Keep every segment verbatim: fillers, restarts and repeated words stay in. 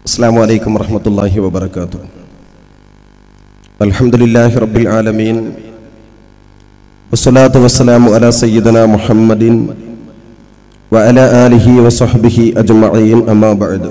السلام عليكم ورحمة الله وبركاته. الحمد لله رب العالمين والصلاة والسلام على سيدنا محمد وعلى آله وصحبه أجمعين أما بعد.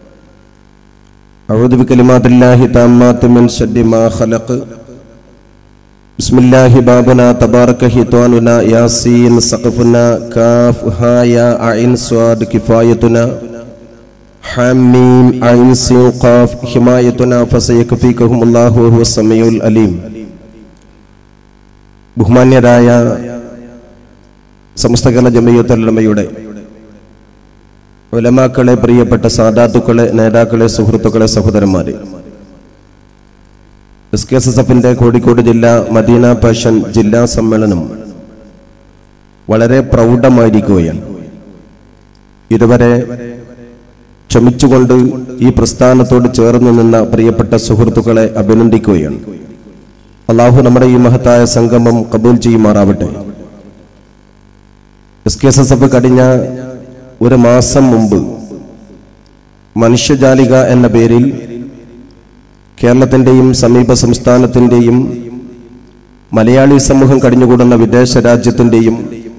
أعوذ بكلمات الله التامات من شر ما خلق. بسم الله بابنا تبارك حيطاننا ياسين سقفنا كاف ها يا عين صاد كفايتنا حميم عين سين قاف حمايتنا فسيكفيكهم الله وهو السميع العليم. ബഹുമാന്യരായ സമസ്ത കേരള ജമിയത്തുൽ ഉലമയുടെ ഉലമാക്കളെ, പ്രിയപ്പെട്ട സാദാത്തുക്കളെ, നേതാക്കളെ, സുഹൃത്തുക്കളെ, സഹോദരന്മാരെ, എസ് കെ എസ് എസ് എഫിന്റെ കോഴിക്കോട് ജില്ലാ മദീന പാഷൻ ജില്ലാ സമ്മേളനം വളരെ പ്രൗഢമായിരിക്കുകയാണ്. ഇതുവരെ ക്ഷമിച്ചുകൊണ്ട് ഈ പ്രസ്ഥാനത്തോട് ചേർന്ന് നിന്ന പ്രിയപ്പെട്ട സുഹൃത്തുക്കളെ അഭിനന്ദിക്കുകയാണ്. അള്ളാഹു നമ്മുടെ ഈ മഹത്തായ സംഗമം കബൂൽ ചെയ്യുമാറാവട്ടെ. S K S S F കഴിഞ്ഞ ഒരു മാസം മുമ്പ് മനുഷ്യജാലിക എന്ന പേരിൽ കേരളത്തിൻ്റെയും സമീപ സംസ്ഥാനത്തിൻ്റെയും മലയാളി സമൂഹം കഴിഞ്ഞുകൂടുന്ന വിദേശ രാജ്യത്തിൻ്റെയും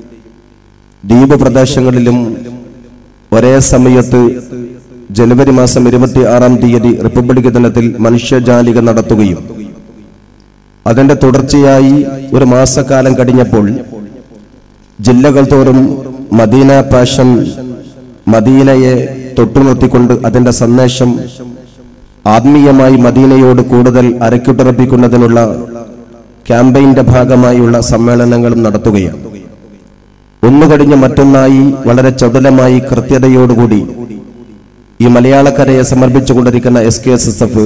ദ്വീപ് പ്രദേശങ്ങളിലും ഒരേ സമയത്ത് ജനുവരി മാസം ഇരുപത്തി ആറാം തീയതി റിപ്പബ്ലിക് ദിനത്തിൽ മനുഷ്യജാലിക നടത്തുകയും അതിന്റെ തുടർച്ചയായി ഒരു മാസക്കാലം കഴിഞ്ഞപ്പോൾ ജില്ലകൾ തോറും മദീന പാഷൻ മദീനയെ തൊട്ടുനിർത്തിക്കൊണ്ട് അതിന്റെ സന്ദേശം ആത്മീയമായി മദീനയോട് കൂടുതൽ അരക്കിട്ടുറപ്പിക്കുന്നതിനുള്ള ക്യാമ്പയിന്റെ ഭാഗമായുള്ള സമ്മേളനങ്ങളും നടത്തുകയാണ്. ഒന്നു കഴിഞ്ഞ് മറ്റൊന്നായി വളരെ ചടുലമായി കൃത്യതയോടുകൂടി ഈ മലയാളക്കരയെ സമർപ്പിച്ചുകൊണ്ടിരിക്കുന്ന S K S S F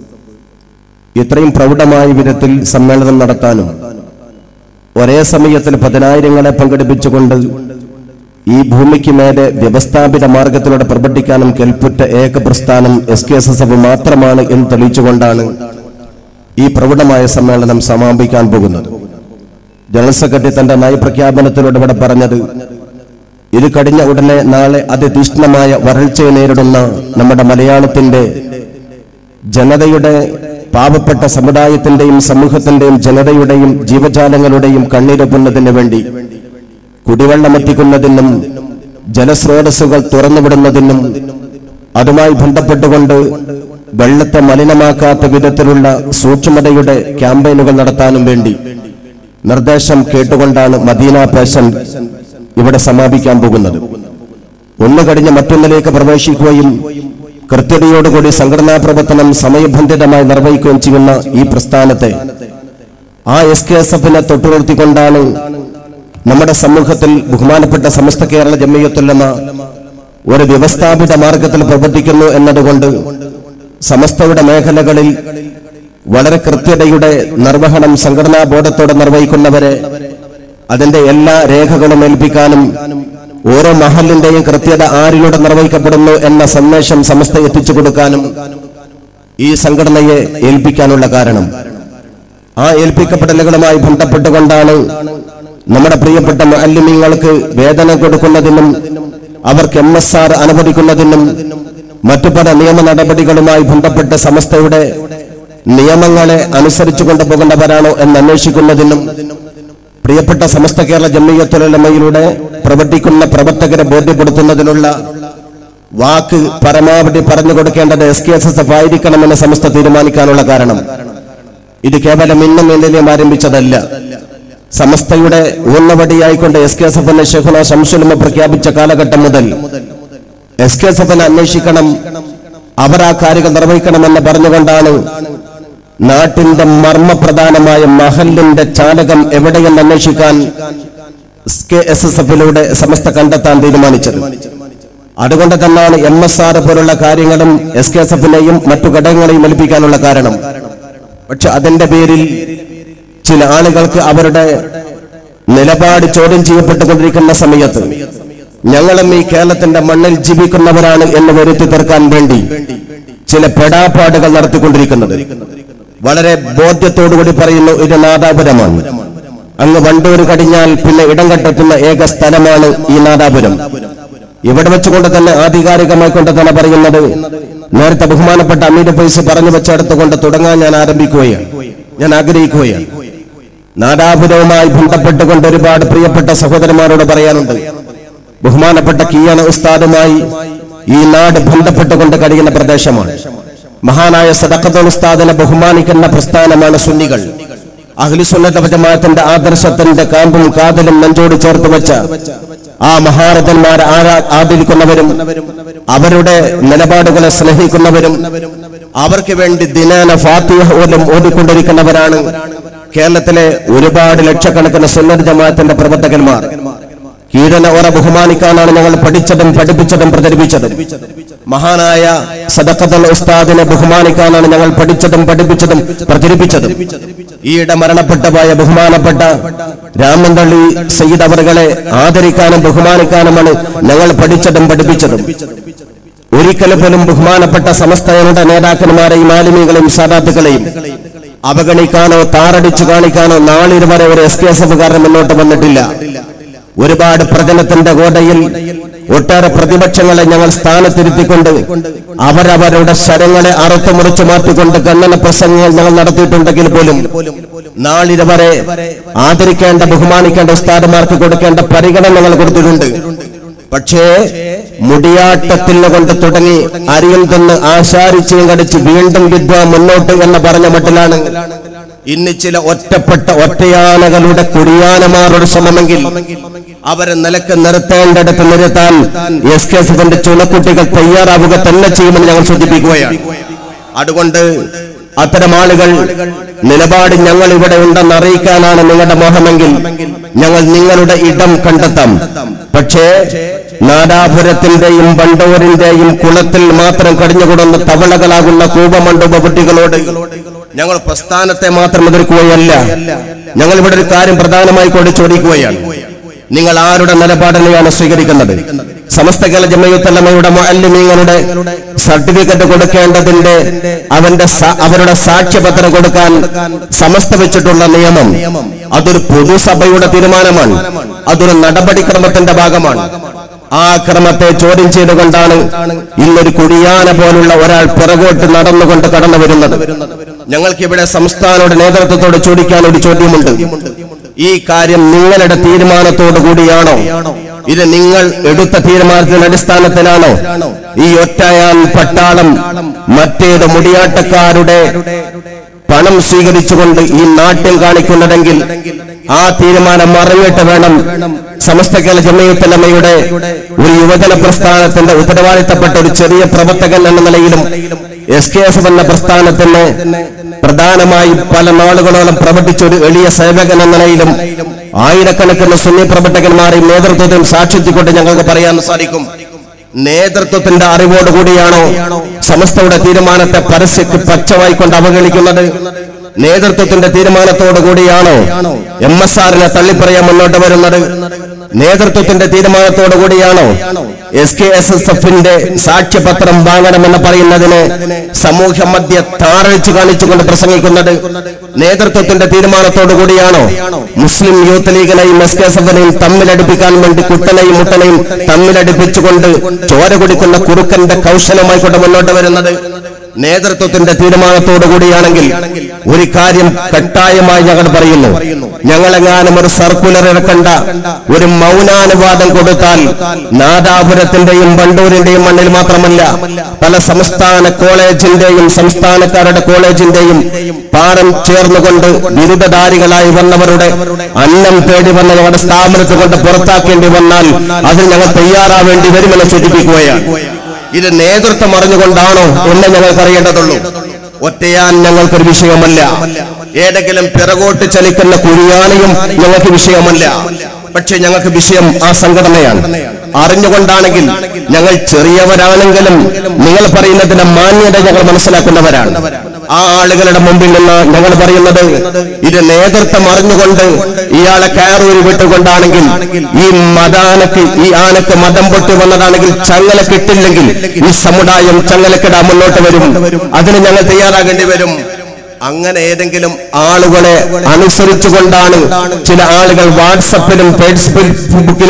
ഇത്രയും പ്രൗഢമായ വിധത്തിൽ സമ്മേളനം നടത്താനും ഒരേ സമയത്തിൽ പതിനായിരങ്ങളെ പങ്കെടുപ്പിച്ചുകൊണ്ട് ഈ ഭൂമിക്ക് മേലെ വ്യവസ്ഥാപിത മാർഗത്തിലൂടെ പ്രവർത്തിക്കാനും കെൽപ്പുറ്റ ഏക പ്രസ്ഥാനം S K S S F മാത്രമാണ് എന്ന് തെളിയിച്ചുകൊണ്ടാണ് ഈ പ്രൗഢമായ സമ്മേളനം സമാപിക്കാൻ പോകുന്നത്. ജനറൽ സെക്രട്ടറി തന്റെ നയപ്രഖ്യാപനത്തിലൂടെ ഇവിടെ പറഞ്ഞത്, ഇത് കഴിഞ്ഞ ഉടനെ നാളെ അതിതീഷ്ണമായ വരൾച്ചയെ നേരിടുന്ന നമ്മുടെ മലയാളത്തിന്റെ ജനതയുടെ, പാവപ്പെട്ട സമുദായത്തിന്റെയും സമൂഹത്തിന്റെയും ജനതയുടെയും ജീവജാലങ്ങളുടെയും കണ്ണീരൊപ്പുന്നതിന് വേണ്ടി കുടിവെള്ളമെത്തിക്കുന്നതിനും ജലസ്രോതസ്സുകൾ തുറന്നുവിടുന്നതിനും അതുമായി ബന്ധപ്പെട്ടുകൊണ്ട് വെള്ളത്തെ മലിനമാക്കാത്ത വിധത്തിലുള്ള സൂക്ഷ്മതയുടെ ക്യാമ്പയിനുകൾ നടത്താനും വേണ്ടി നിർദ്ദേശം കേട്ടുകൊണ്ടാണ് മദീന പാഷൻ ഇവിടെ സമാപിക്കാൻ പോകുന്നത്. ഒന്ന് കഴിഞ്ഞ് മറ്റൊന്നിലേക്ക് പ്രവേശിക്കുകയും കൃത്യതയോടുകൂടി സംഘടനാ പ്രവർത്തനം സമയബന്ധിതമായി നിർവഹിക്കുകയും ചെയ്യുന്ന ഈ പ്രസ്ഥാനത്തെ, ആ എസ് കെ എസ് എഫിനെ തൊട്ടുനിർത്തിക്കൊണ്ടാണ് നമ്മുടെ സമൂഹത്തിൽ ബഹുമാനപ്പെട്ട സമസ്ത കേരള ജമിയത്തുൽ ഉലമ ഒരു വ്യവസ്ഥാപിത മാർഗത്തിൽ പ്രവർത്തിക്കുന്നു എന്നതുകൊണ്ട് സമസ്തയുടെ മേഖലകളിൽ വളരെ കൃത്യതയുടെ നിർവഹണം സംഘടനാ ബോധത്തോടെ നിർവഹിക്കുന്നവരെ അതിന്റെ എല്ലാ രേഖകളും ഏൽപ്പിക്കാനും ഓരോ മഹലിന്റെയും കൃത്യത ആരിലൂടെ നിർവഹിക്കപ്പെടുന്നു എന്ന സന്ദേശം സമസ്ത എത്തിച്ചു കൊടുക്കാനും ഈ സംഘടനയെ ഏൽപ്പിക്കാനുള്ള കാരണം, ആ ഏൽപ്പിക്കപ്പെടലുകളുമായി ബന്ധപ്പെട്ടുകൊണ്ടാണ് നമ്മുടെ പ്രിയപ്പെട്ട മുഅല്ലിമീങ്ങൾക്ക് വേതനം കൊടുക്കുന്നതിനും അവർക്ക് എം എസ് ആർ അനുവദിക്കുന്നതിനും മറ്റു പല നിയമ നടപടികളുമായി ബന്ധപ്പെട്ട സമസ്തയുടെ നിയമങ്ങളെ അനുസരിച്ചു കൊണ്ടുപോകേണ്ടവരാണോ എന്ന് അന്വേഷിക്കുന്നതിനും പ്രിയപ്പെട്ട സമസ്ത കേരള ജമിയത്തുൽ ഉലമയിലൂടെ പ്രവർത്തിക്കുന്ന പ്രവർത്തകരെ ബോധ്യപ്പെടുത്തുന്നതിനുള്ള വാക്ക് പരമാവധി പറഞ്ഞു കൊടുക്കേണ്ടത് S K S S F ആയിരിക്കണമെന്ന് സമസ്ത തീരുമാനിക്കാനുള്ള കാരണം, ഇത് കേവലം ഇന്നും ഇന്നലെയും ആരംഭിച്ചതല്ല. സമസ്തയുടെ ഊന്നവടിയായിക്കൊണ്ട് എസ് കെ എസ് എഫിനെ ശൈഖുന ശംസുൽ ഉലമ പ്രഖ്യാപിച്ച കാലഘട്ടം മുതൽ എസ് കെ എസ് എഫിനെ അന്വേഷിക്കണം, അവർ ആ കാര്യങ്ങൾ നിർവഹിക്കണമെന്ന് പറഞ്ഞുകൊണ്ടാണ് നാട്ടിന്റെ മർമ്മപ്രധാനമായ മഹലിന്റെ ചാലകം എവിടെയെന്ന് അന്വേഷിക്കാൻ എസ് കെ എസ് എസ് എഫിലൂടെ സമസ്ത കണ്ടെത്താൻ തീരുമാനിച്ചത്. അതുകൊണ്ട് തന്നെയാണ് എം എസ് ആർ പോലുള്ള കാര്യങ്ങളും എസ് കെ എസ് എഫിനെയും മറ്റു ഘടകങ്ങളെയും ഏൽപ്പിക്കാനുള്ള കാരണം. പക്ഷെ അതിന്റെ പേരിൽ ചില ആളുകൾക്ക് അവരുടെ നിലപാട് ചോദ്യം ചെയ്യപ്പെട്ടുകൊണ്ടിരിക്കുന്ന സമയത്ത് ഞങ്ങളും ഈ കേരളത്തിന്റെ മണ്ണിൽ ജീവിക്കുന്നവരാണ് എന്ന് വരുത്തി തീർക്കാൻ വേണ്ടി ചില പെടാപ്പാടുകൾ നടത്തിക്കൊണ്ടിരിക്കുന്നത് വളരെ ബോധ്യത്തോടുകൂടി പറയുന്നു, ഇത് നാദാപുരമാണ്. അങ്ങ് വണ്ടൂർ കഴിഞ്ഞാൽ പിന്നെ ഇടം കണ്ടെത്തുന്ന ഏക സ്ഥലമാണ് ഈ നാദാപുരം. ഇവിടെ വെച്ചുകൊണ്ട് തന്നെ ആധികാരികമായി കൊണ്ട് തന്നെ പറയുന്നത് നേരത്തെ ബഹുമാനപ്പെട്ട അമീർ ഫൈസ് പറഞ്ഞു വെച്ചെടുത്തുകൊണ്ട് തുടങ്ങാൻ ഞാൻ ആരംഭിക്കുകയാണ്, ഞാൻ ആഗ്രഹിക്കുകയാണ്. നാദാപുരവുമായി ബന്ധപ്പെട്ടുകൊണ്ട് ഒരുപാട് പ്രിയപ്പെട്ട സഹോദരന്മാരോട് പറയാനുണ്ട്. ബഹുമാനപ്പെട്ട കിയാന ഉസ്താദുമായി ഈ നാട് ബന്ധപ്പെട്ടുകൊണ്ട് കഴിയുന്ന പ്രദേശമാണ്. മഹാനായ സദഖത്തുൽ ഉസ്താദിനെ ബഹുമാനിക്കുന്ന പ്രസ്ഥാനമാണ് സുന്നികൾ. അഹ്ലു സുന്നത്ത് വൽ ജമാഅത്തിന്റെ ആദർശത്തിന്റെ കാമ്പും കാതലും നെഞ്ചോട് ചേർത്ത് വെച്ച ആ മഹാരഥന്മാരെ ആദരിക്കുന്നവരും അവരുടെ നിലപാടുകളെ സ്നേഹിക്കുന്നവരും അവർക്ക് വേണ്ടി ദിനാന ഫാത്തിഹ പോലും ഓതിക്കൊണ്ടിരിക്കുന്നവരാണ് കേരളത്തിലെ ഒരുപാട് ലക്ഷക്കണക്കിന് സുന്നത്ത് ജമാഅത്തിന്റെ പ്രവർത്തകന്മാർ. കീഴന ഓറ ബഹുമാനിക്കാനാണ് ഞങ്ങൾ പഠിച്ചതും പഠിപ്പിച്ചതും പ്രചരിപ്പിച്ചതും. മഹാനായ സദഖത്തുൽ ഉസ്താദിനെ ബഹുമാനിക്കാനാണ് ഞങ്ങൾ പഠിച്ചതും പഠിപ്പിച്ചതും പ്രചരിപ്പിച്ചതും. ഈയിടെ മരണപ്പെട്ടതായ ബഹുമാനപ്പെട്ട രാമന്തള്ളി സയ്യിദ് അവറുകളെ ആദരിക്കാനും ബഹുമാനിക്കാനുമാണ് ഞങ്ങൾ പഠിച്ചതും പഠിപ്പിച്ചതും. ഒരിക്കലും പോലും ബഹുമാനപ്പെട്ട സമസ്തയുടെ നേതാക്കന്മാരെയും ആലിമീകളെയും സാദാത്തുകളെയും അവഗണിക്കാനോ താറടിച്ചു കാണിക്കാനോ നാളിതുവരെ ഒരു എസ് കെ എസ് എഫുകാരൻ മുന്നോട്ട് വന്നിട്ടില്ല. ഒരുപാട് പ്രചരണത്തിന്റെ കോട്ടയിൽ ഒട്ടേറെ പ്രതിപക്ഷങ്ങളെ ഞങ്ങൾ സ്ഥാനത്തിരുത്തിക്കൊണ്ട് അവരവരുടെ ശരങ്ങളെ അറുത്തു മുറിച്ചു മാറ്റിക്കൊണ്ട് ഖണ്ഡന പ്രസംഗങ്ങൾ ഞങ്ങൾ നടത്തിയിട്ടുണ്ടെങ്കിൽ പോലും നാളിതുവരെ ആദരിക്കേണ്ട ബഹുമാനിക്കേണ്ട ഉസ്താദുമാർക്ക് കൊടുക്കേണ്ട പരിഗണന ഞങ്ങൾ കൊടുത്തിട്ടുണ്ട്. പക്ഷേ മുടിയാട്ടത്തിൽ കൊണ്ട് തുടങ്ങി അരിയിൽ നിന്ന് ആശാരിച്ചും കടിച്ച് വീണ്ടും വിദ്വ മുന്നോട്ട് എന്ന് പറഞ്ഞ മട്ടിലാണ് ഇന്ന് ചില ഒറ്റപ്പെട്ട ഒറ്റയാനകളുടെ കുടിയാനമാരുടെ ശ്രമമെങ്കിൽ അവരെ നിലക്ക് നിർത്തേണ്ടടുത്ത് നിർത്താൻ എസ് കെ എസ് എഫിന്റെ ചുണക്കുട്ടികൾ തയ്യാറാവുക തന്നെ ചെയ്യുമെന്ന് ഞങ്ങൾ സൂചിപ്പിക്കുകയാണ്. അതുകൊണ്ട് അത്തരം ആളുകൾ നിലപാട് ഞങ്ങൾ ഇവിടെ ഉണ്ടെന്ന് അറിയിക്കാനാണ് നിങ്ങളുടെ മോഹമെങ്കിൽ ഞങ്ങൾ നിങ്ങളുടെ ഇടം കണ്ടെത്താം. പക്ഷേ നാദാപുരത്തിന്റെയും ബണ്ടൂരിന്റെയും കുളത്തിൽ മാത്രം കടിഞ്ഞുകൂടുന്ന തവളകളാകുന്ന കൂപമണ്ഡപ കുട്ടികളോട് ഞങ്ങൾ പ്രസ്ഥാനത്തെ മാത്രം എതിർക്കുകയല്ല, ഞങ്ങൾ ഇവിടെ ഒരു കാര്യം പ്രധാനമായി കൊണ്ട് ചോദിക്കുകയാണ്. നിങ്ങൾ ആരുടെ നിലപാടിനെയാണ് സ്വീകരിക്കുന്നത്? സമസ്ത കേരള ജമഅത്തുൽ ഉലമയുടെ മുഅല്ലിമീങ്ങളുടെ സർട്ടിഫിക്കറ്റ് കൊടുക്കേണ്ടതിന്റെ അവന്റെ അവരുടെ സാക്ഷ്യപത്രം കൊടുക്കാൻ സമസ്ത വെച്ചിട്ടുള്ള നിയമം അതൊരു പൊതുസഭയുടെ തീരുമാനമാണ്, അതൊരു നടപടിക്രമത്തിന്റെ ഭാഗമാണ്. ആ ക്രമത്തെ ചോദ്യം ചെയ്തുകൊണ്ടാണ് ഇന്നൊരു കുടിയാന പോലുള്ള ഒരാൾ പിറകോട്ട് നടന്നുകൊണ്ട് കടന്നു വരുന്നത്. ഞങ്ങൾക്കിവിടെ സംസ്ഥാനയുടെ നേതൃത്വത്തോട് ചോദിക്കാൻ ഒരു ചോദ്യമുണ്ട്. ഈ കാര്യം നിങ്ങളുടെ തീരുമാനത്തോടു കൂടിയാണോ? ഇത് നിങ്ങൾ എടുത്ത തീരുമാനത്തിന്റെ അടിസ്ഥാനത്തിലാണോ ഈ ഒറ്റയാൻ പട്ടാളം മറ്റേത് മുടിയാട്ടക്കാരുടെ പണം സ്വീകരിച്ചുകൊണ്ട് ഈ നാട്യം കാണിക്കുന്നതെങ്കിൽ ആ തീരുമാനം മറിഞ്ഞിട്ട് വേണം സമസ്ത കേരള ജമഅത്തുൽ ഉലമയുടെ ഒരു യുവജന പ്രസ്ഥാനത്തിന്റെ ഉത്തരവാദിത്തപ്പെട്ട ഒരു ചെറിയ പ്രവർത്തകൻ എന്ന നിലയിലും എസ് കെ എസ് എഫ് എന്ന പ്രസ്ഥാനത്തിന് പ്രധാനമായി പല നാളുകളോളം പ്രവർത്തിച്ച ഒരു എളിയ സേവകൻ എന്ന നിലയിലും ആയിരക്കണക്കിന് സുന്നി പ്രവർത്തകന്മാരെയും നേതൃത്വത്തിലും സാക്ഷിച്ചുകൊണ്ട് ഞങ്ങൾക്ക് പറയാൻ സാധിക്കും. നേതൃത്വത്തിന്റെ അറിവോടുകൂടിയാണോ സമസ്തയുടെ തീരുമാനത്തെ പരസ്യത്തിൽ പച്ചവായിക്കൊണ്ട് അവഗണിക്കുന്നത്? നേതൃത്വത്തിന്റെ തീരുമാനത്തോടു കൂടിയാണോ എം എസ് ആറിനെ തള്ളിപ്പറയാൻ മുന്നോട്ട് വരുന്നത്? നേതൃത്വത്തിന്റെ തീരുമാനത്തോടു കൂടിയാണോ എസ് കെ എസ് എസ് എഫിന്റെ സാക്ഷ്യപത്രം വാങ്ങണമെന്ന് പറയുന്നതിന് സമൂഹ മധ്യ താറടിച്ചു കാണിച്ചുകൊണ്ട് പ്രസംഗിക്കുന്നത്? നേതൃത്വത്തിന്റെ തീരുമാനത്തോടു കൂടിയാണോ മുസ്ലിം യൂത്ത് ലീഗിനെയും എസ് കെ എസ് എഫിനെയും തമ്മിലടിപ്പിക്കാൻ വേണ്ടി കുട്ടനെയും മുട്ടനെയും തമ്മിലടിപ്പിച്ചുകൊണ്ട് ചോര കുടിക്കുന്ന കുറുക്കന്റെ കൗശലമായി കൊണ്ട് മുന്നോട്ട് വരുന്നത്? നേതൃത്വത്തിന്റെ തീരുമാനത്തോടു കൂടിയാണെങ്കിൽ ഒരു കാര്യം കട്ടായമായി ഞങ്ങൾ പറയുന്നു, ഞങ്ങളെങ്ങാനും ഒരു സർക്കുലർ ഇറക്കേണ്ട ഒരു മൗനാനുവാദം കൊടുത്താൽ നാദാപുരത്തിന്റെയും ബണ്ടൂരിന്റെയും മണ്ണിൽ മാത്രമല്ല പല സംസ്ഥാന കോളേജിന്റെയും സംസ്ഥാനക്കാരുടെ കോളേജിന്റെയും പാഠം ചേർന്നുകൊണ്ട് ബിരുദധാരികളായി വന്നവരുടെ അന്നം തേടി വന്ന ഞങ്ങളുടെ സ്ഥാപനത്തിൽ കൊണ്ട് പുറത്താക്കേണ്ടി വന്നാൽ അതിൽ ഞങ്ങൾ തയ്യാറാവേണ്ടി വരുമെന്ന് സൂചിപ്പിക്കുകയാണ്. ഇത് നേതൃത്വം അറിഞ്ഞുകൊണ്ടാണോ എന്ന് ഞങ്ങൾക്ക് അറിയേണ്ടതുള്ളൂ. ഒറ്റയാൻ ഞങ്ങൾക്കൊരു വിഷയമല്ല, ഏതെങ്കിലും പിറകോട്ട് ചലിക്കുന്ന കുഴിയാനയും ഞങ്ങൾക്ക് വിഷയമല്ല. പക്ഷെ ഞങ്ങൾക്ക് വിഷയം ആ സംഘടനയാണ്. അറിഞ്ഞുകൊണ്ടാണെങ്കിൽ ഞങ്ങൾ ചെറിയവരാണെങ്കിലും നിങ്ങൾ പറയുന്നതിന്റെ മാന്യത ഞങ്ങൾ മനസ്സിലാക്കുന്നവരാണ്. ആ ആളുകളുടെ മുമ്പിൽ നിന്ന് ഞങ്ങൾ പറയുന്നത് ഇത് നേതൃത്വം അറിഞ്ഞുകൊണ്ട് ഇയാളെ കയറൂരി വിട്ടുകൊണ്ടാണെങ്കിൽ ഈ മതാനക്ക് ഈ ആനക്ക് മതം പൊട്ടി വന്നതാണെങ്കിൽ ചങ്ങല കിട്ടില്ലെങ്കിൽ ഈ സമുദായം ചങ്ങലക്കിടാൻ മുന്നോട്ട് വരും. അതിന് ഞങ്ങൾ തയ്യാറാകേണ്ടി വരും. അങ്ങനെ ഏതെങ്കിലും ആളുകളെ അനുസരിച്ചുകൊണ്ടാണ് ചില ആളുകൾ വാട്സപ്പിലും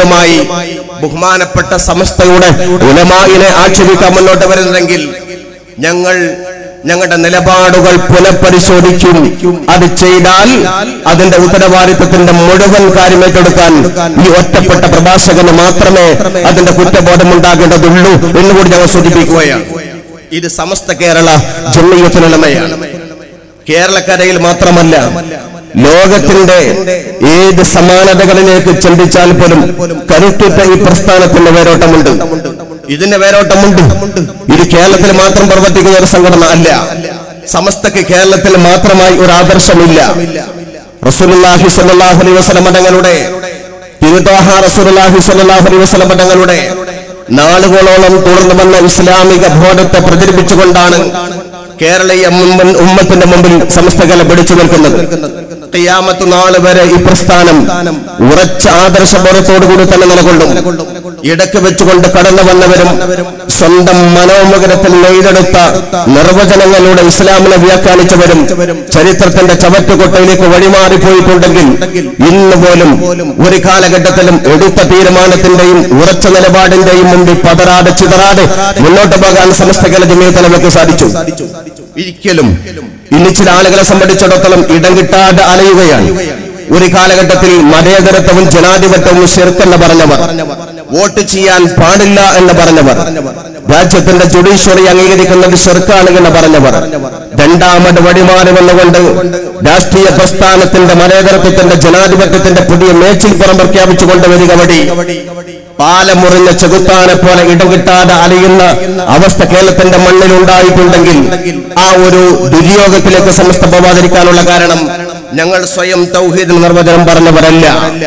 ഫേസ്ബുക്കിലുമായി ബഹുമാനപ്പെട്ട സമസ്തയുടെ ഉലമാഇനെ ആക്ഷേപിക്കാൻ മുന്നോട്ട് വരുന്നതെങ്കിൽ ഞങ്ങൾ ഞങ്ങളുടെ നിലപാടുകൾ പുനഃപരിശോധിക്കും. അത് ചെയ്താൽ അതിന്റെ ഉത്തരവാദിത്വത്തിന്റെ മുഴുവൻ കാര്യം ഏറ്റെടുക്കാൻ ഈ ഒറ്റപ്പെട്ട പ്രഭാഷകന് മാത്രമേ അതിന്റെ കുറ്റബോധമുണ്ടാകേണ്ടതുള്ളൂ എന്നുകൂടി ഞങ്ങൾ സൂചിപ്പിക്കുകയാണ്. ഇത് സമസ്ത കേരള ജംഇയ്യത്തുൽ ഉലമയാണ്. കേരളക്കരയിൽ മാത്രമല്ല, ലോകത്തിന്റെ ഏത് സമാനതകളിലേക്ക് ചിന്തിച്ചാൽ പോലും കരുത്തുറ്റ ഈ പ്രസ്ഥാനത്തിന്റെ വേരോട്ടമുണ്ട്. ഇതിന്റെ വേരോട്ടമുണ്ട്. ഇത് കേരളത്തിൽ മാത്രം പ്രവർത്തിക്കുന്ന ഒരു സംഘടന അല്ല. സമസ്തക്ക് കേരളത്തിൽ മാത്രമായി ഒരു ആദർശമില്ല. റസൂലുള്ളാഹി സ്വല്ലല്ലാഹു അലൈഹി വസല്ലം തങ്ങളുടെ തിരുത്വാഹ റസൂലുള്ളാഹി സ്വല്ലല്ലാഹു അലൈഹി വസല്ലം തങ്ങളുടെ നാളുകളോളം തുടർന്നു വന്ന ഇസ്ലാമിക ബോധത്തെ പ്രചരിപ്പിച്ചുകൊണ്ടാണ് കേരളീയ ഉമ്മത്തിന്റെ മുമ്പിൽ സമസ്തകളെ പിടിച്ചു നിൽക്കുന്നത്. ഖിയാമത്ത് നാൾ വരെ ഈ പ്രസ്ഥാനം ഉറച്ച ആദർശബോധത്തോടു കൂടി തന്നെ നിലകൊള്ളും. ഇടയ്ക്ക് വെച്ചുകൊണ്ട് കടന്നു വന്നവരും സ്വന്തം മനോമുഖരത്തിൽ നെയ്തെടുത്ത നിർവചനങ്ങളുടെ ഇസ്ലാമിനെ വ്യാഖ്യാനിച്ചവരും ചരിത്രത്തിന്റെ ചവറ്റുകൊട്ടയിലേക്ക് വഴിമാറിപ്പോയിട്ടുണ്ടെങ്കിൽ ഇന്ന് പോലും ഒരു കാലഘട്ടത്തിലും എടുത്ത തീരുമാനത്തിന്റെയും ഉറച്ച നിലപാടിന്റെയും മുമ്പിൽ പതറാതെ ചിതറാതെ മുന്നോട്ട് പോകാൻ സമസ്ത കേരള ജംഇയ്യത്തുൽ ഉലമയ്ക്ക് സാധിച്ചു. ഒരിക്കലും ഇനി ചില ആളുകളെ സംബന്ധിച്ചിടത്തോളം ഇടം കിട്ടാതെ അലയുകയാണ്. ഒരു കാലഘട്ടത്തിൽ മതേതരത്വവും ജനാധിപത്യവും ശിർക്കെന്ന് പറഞ്ഞവർ, വോട്ട് ചെയ്യാൻ പാടില്ല എന്ന് പറഞ്ഞവർ, രാജ്യത്തിന്റെ ജുഡീഷ്യറി അംഗീകരിക്കുന്നത് ശിർക്കാണ് എന്ന് പറഞ്ഞവർ, രണ്ടാമത് വഴിമാറി വന്നുകൊണ്ട് രാഷ്ട്രീയ പ്രസ്ഥാനത്തിന്റെ മതേതരത്വത്തിന്റെ ജനാധിപത്യത്തിന്റെ പുതിയ മേച്ചിൽപ്പുറം പ്രഖ്യാപിച്ചുകൊണ്ട് വരിക വഴി പാലമുറിഞ്ഞ ചെകുത്താനെ പോലെ ഇടം കിട്ടാതെ അലയുന്ന അവസ്ഥ കേരളത്തിന്റെ മണ്ണിൽ ഉണ്ടായിട്ടുണ്ടെങ്കിൽ ആ ഒരു ദുര്യോഗത്തിലേക്ക് സമസ്ത പോവാതിരിക്കാനുള്ള കാരണം ഞങ്ങൾ സ്വയം തൗഹീദ് നിർവചനം പറഞ്ഞവരല്ല.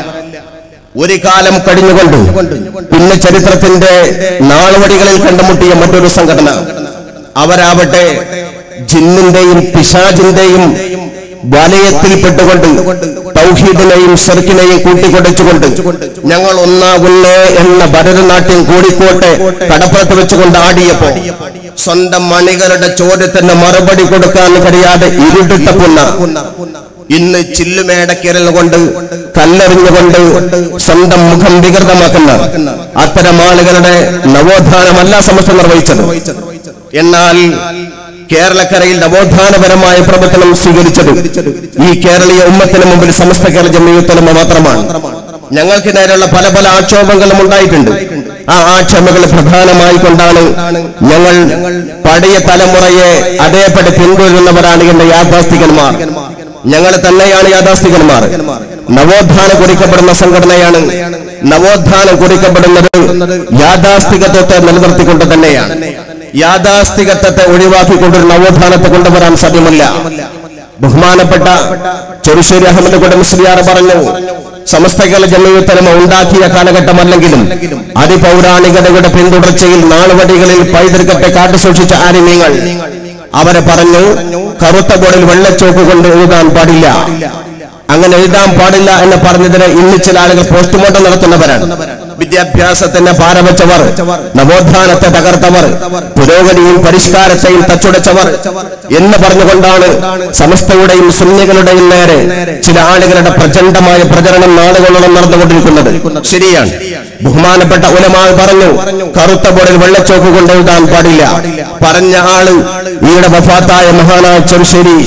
ഒരു കാലം കഴിഞ്ഞുകൊണ്ട് പിന്നെ ചരിത്രത്തിന്റെ നാളുവടികളിൽ കണ്ടുമുട്ടിയ മറ്റൊരു സംഘടന, അവരാവട്ടെ ജിന്നിന്റെയും പിശാചിന്റെയും വലയത്തിൽപ്പെട്ടുകൊണ്ട് തൗഹീദിനെയും ശിർക്കിനെയും കൂട്ടിക്കൊടച്ചുകൊണ്ട് ഞങ്ങൾ ഒന്നാകുന്നേ എന്ന ഭരതനാട്യം കോഴിക്കോട്ടെ കടപ്പുറത്ത് വെച്ചുകൊണ്ട് ആടിയപ്പോ സ്വന്തം മണികളുടെ ചോദ്യത്തിന് മറുപടി കൊടുക്കാൻ കഴിയാതെ ഇരുട്ടിട്ടപ്പുന്ന ഇന്ന് ചില്ലുമേടക്കിരൽ കൊണ്ട് കല്ലെറിഞ്ഞുകൊണ്ട് സ്വന്തം മുഖം വികൃതമാക്കുന്ന അത്തരം ആളുകളുടെ നവോത്ഥാനമല്ല സമസ്ത നിർവഹിച്ചത്. എന്നാൽ കേരളക്കരയിൽ നവോത്ഥാനപരമായ പ്രവർത്തനം സ്വീകരിച്ചത് ഈ കേരളീയ ഉമ്മത്തിന് മുമ്പിൽ സമസ്ത കേരള ജംഇയ്യത്തുൽ ഉലമ മാത്രമാണ്. ഞങ്ങൾക്ക് നേരെയുള്ള പല പല ആക്ഷേപങ്ങളും ഉണ്ടായിട്ടുണ്ട്. ആ ആക്ഷേപങ്ങൾ പ്രധാനമായി കൊണ്ടാണ് ഞങ്ങൾ പഴയ തലമുറയെ അതേപടി പിന്തുടരുന്നവരാണ് എന്ന യാഥാസ്ഥികന്മാർ. ഞങ്ങൾ തന്നെയാണ് യാഥാസ്ഥികന്മാർ. നവോത്ഥാനം കുറിക്കപ്പെടുന്ന സംഘടനയാണ്. നവോത്ഥാനം കുറിക്കപ്പെടുന്നത് യാഥാസ്ഥികത്വത്തെ നിലനിർത്തിക്കൊണ്ട് തന്നെയാണ്. യാഥാസ്ഥികത്വത്തെ ഒഴിവാക്കിക്കൊണ്ടൊരു നവോത്ഥാനത്തെ കൊണ്ടുവരാൻ സാധ്യമല്ല. ബഹുമാനപ്പെട്ട ചെറുശ്ശേരി അഹമ്മദ് കുട്ടി മുസ്ലിയാർ പറഞ്ഞു, സമസ്ത കേരള ജംഇയ്യത്തുൽ ഉലമ ഉണ്ടാക്കിയ കാലഘട്ടമല്ലെങ്കിലും അതിപൗരാണികതയുടെ പിന്തുടർച്ചയിൽ നാളുവടികളിൽ പൈതൃകത്തെ കാത്തുസൂക്ഷിച്ച ആലിമീങ്ങൾ അവരെ പറഞ്ഞു, കറുത്ത ബോർഡിൽ വെള്ളച്ചോക്ക് കൊണ്ട് എഴുതാൻ പാടില്ല. അങ്ങനെ എഴുതാൻ പാടില്ല എന്ന് പറഞ്ഞതിന് ഇന്ന് ചില ആളുകൾ പോസ്റ്റ്മോർട്ടം നടത്തുന്നവരാണ്. വിദ്യാഭ്യാസത്തിന്റെ പാരവച്ചവർ, നവോത്ഥാനത്തെ തകർത്തവർ, പുരോഗതിയും പരിഷ്കാരത്തെയും തച്ചുടച്ചവർ എന്ന് പറഞ്ഞുകൊണ്ടാണ് സമസ്തയുടെയും സുന്നികളുടെയും നേരെ ചില ആളുകളുടെ പ്രചണ്ഡമായ പ്രചരണം നാളുകളോളം നടന്നുകൊണ്ടിരിക്കുന്നത്. ശരിയാണ്, ബഹുമാനപ്പെട്ട ഉലമാ പറഞ്ഞു കറുത്ത ബോർഡിൽ വെള്ളച്ചോക്ക് കൊണ്ട് എഴുതാൻ പാടില്ല. പറഞ്ഞ ആള് ഈയുടെ വഫാത്തായ മഹാനായ ചെറുശ്ശേരി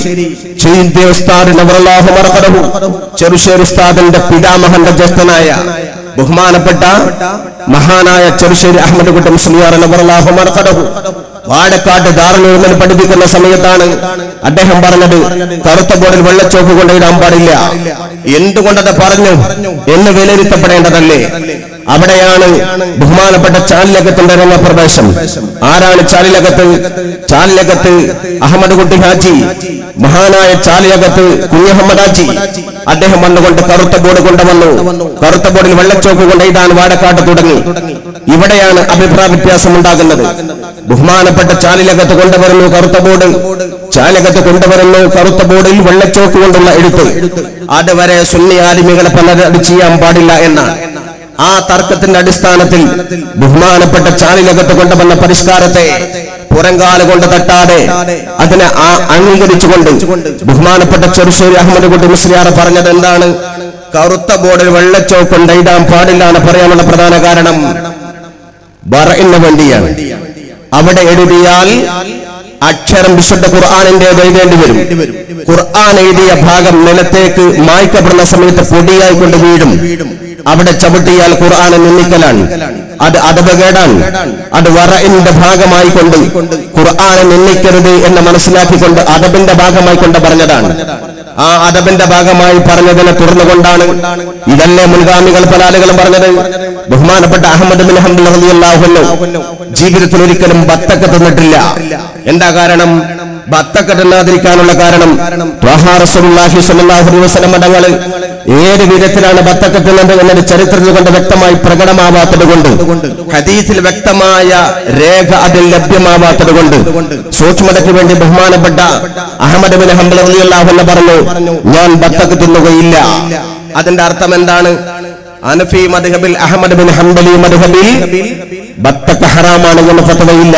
ചെറുശ്ശേരി ഉസ്താദിന്റെ പിതാമഹന്റെ ജ്യേഷ്ഠനായ ബഹുമാനപ്പെട്ട മഹാനായ ചെറുശ്ശേരി അഹമ്മദ് കുട്ടി മുസ്ലിയാർ റളിയല്ലാഹു അൻഹു വാടക്കാട്ട് ദാറുൽ ഉലൂമിൽ പഠിപ്പിക്കുന്ന സമയത്താണ് അദ്ദേഹം പറഞ്ഞത് കറുത്ത ബോർഡിൽ വെള്ളച്ചോക്ക് കൊണ്ട് എഴുതാൻ പാടില്ല. എന്തുകൊണ്ടത് പറഞ്ഞു എന്ന് വിലയിരുത്തപ്പെടേണ്ടതല്ലേ? അവിടെയാണ് ബഹുമാനപ്പെട്ട ചാലിലകത്തിന്റെ രംഗപ്രവേശം. ആരാണ് ചാലിലകത്ത്? ചാലിലകത്ത് അഹമ്മദ് കുട്ടി ഹാജി, മഹാനായ ചാലിലകത്ത് കുഞ്ഞഹമ്മദ് ഹാജി. അദ്ദേഹം വന്നുകൊണ്ട് കറുത്ത ബോർഡ് കൊണ്ടുവന്നു. കറുത്ത ബോർഡിൽ വെള്ളച്ചോക്ക് കൊണ്ട് എഴുതാൻ വാടക്കാട്ട് തുടങ്ങി. ഇവിടെയാണ് അഭിപ്രായ വ്യത്യാസം ഉണ്ടാകുന്നത്. ബഹുമാനപ്പെട്ട ചാലിലകത്ത് കൊണ്ടുവരുന്നു കറുത്ത ബോർഡ്, ചാലിലകത്ത് കൊണ്ടുവരുന്നു കറുത്ത ബോർഡിൽ വെള്ളച്ചോക്ക് കൊണ്ടുള്ള എഴുത്ത്. അതുവരെ സുന്നി ആലിമികളെ പലരും അത് ചെയ്യാൻ പാടില്ല എന്നാണ്. ആ തർക്കത്തിന്റെ അടിസ്ഥാനത്തിൽ ബഹുമാനപ്പെട്ട ചാലിലകത്ത് കൊണ്ടുവന്ന പരിഷ്കാരത്തെ പുറങ്കാല കൊണ്ട് തട്ടാതെ അതിനെ ആ അംഗീകരിച്ചുകൊണ്ട് ബഹുമാനപ്പെട്ട ചെറുശ്ശേരി അഹമ്മദ് കുട്ടി മുസ്ലിയാർ പറഞ്ഞത് എന്താണ്? കറുത്ത ബോർഡിൽ വെള്ളച്ചോക്ക് കൊണ്ട് എഴുതാൻ പാടില്ല എന്ന് പറയാനുള്ള പ്രധാന കാരണം ബറഇന് വേണ്ടിയാണ്. അവിടെ എഴുതിയാൽ അക്ഷരം വിശുദ്ധ ഖുർആനിന്റേത് എഴുതേണ്ടി വരും. ഖുർആൻ എഴുതിയ ഭാഗം നിലത്തേക്ക് മായ്ക്കപ്പെടുന്ന സമയത്ത് പൊടിയായി കൊണ്ട് വീഴും. അവിടെ ചവിട്ടിയാൽ ഖുർആനെ നിന്ദിക്കലാണ്, അത് അദബകേടാണ്. അത് വറഇന്റെ ഭാഗമായി കൊണ്ട് ഖുർആനെ നിന്ദിക്കരുത് എന്ന് മനസ്സിലാക്കിക്കൊണ്ട് അദബിന്റെ ഭാഗമായി കൊണ്ട് പറഞ്ഞതാണ്. ആ അദബിന്റെ ഭാഗമായി പറഞ്ഞതിനെ തുറന്നുകൊണ്ടാണ് ഇതല്ലേ മുൻഗാമികൾ പല ആളുകളും പറഞ്ഞത്. ബഹുമാനപ്പെട്ട അഹ്മദ് ബിൻ ഹംബൽ റളിയല്ലാഹു അൻഹു ജീവിതത്തിൽ ഒരിക്കലും ബത്തക്ക തിന്നിട്ടില്ല. എന്താ കാരണം? ബത്തക്ക തിന്നാതിരിക്കാനുള്ള കാരണം ത്വഹാ റസൂലുള്ളാഹി സ്വല്ലല്ലാഹു അലൈഹി വസല്ലം തങ്ങൾ ഏത് വിധത്തിലാണ് ബത്തക്ക തിന്നത് എന്നത് ചരിത്രത്തിൽ കൊണ്ട് വ്യക്തമായി പ്രകടമാവാത്തത് കൊണ്ട്, ഹദീസിൽ വ്യക്തമായ രേഖ അതിൽ ലഭ്യമാവാത്തത് കൊണ്ട് സൂക്ഷ്മതയ്ക്ക് വേണ്ടി ബഹുമാനപ്പെട്ട അഹ്മദ് ബിൻ ഹംബൽ റളിയല്ലാഹു അൻഹു പറഞ്ഞു, ഞാൻ ബത്തക്ക തിന്നുകയില്ല. അതിന്റെ അർത്ഥം എന്താണ്? ഹനഫി മദ്ഹബിൽ അഹ്മദ് ബിൻ ഹംബലി മദ്ഹബിൽ ബത്തക്ക ഹറാമാണ് എന്ന് ഫത്വയില്ല.